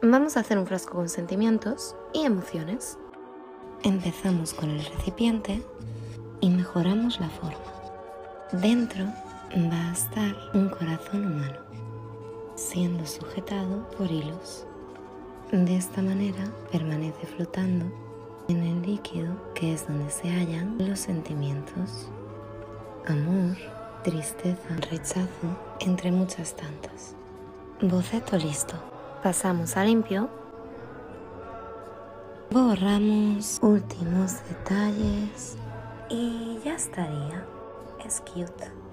Vamos a hacer un frasco con sentimientos y emociones. Empezamos con el recipiente y mejoramos la forma. Dentro va a estar un corazón humano, siendo sujetado por hilos. De esta manera permanece flotando en el líquido, que es donde se hallan los sentimientos: amor, tristeza, rechazo, entre muchas tantas. Boceto listo. Pasamos a limpio. Borramos últimos detalles y ya estaría. Es cute.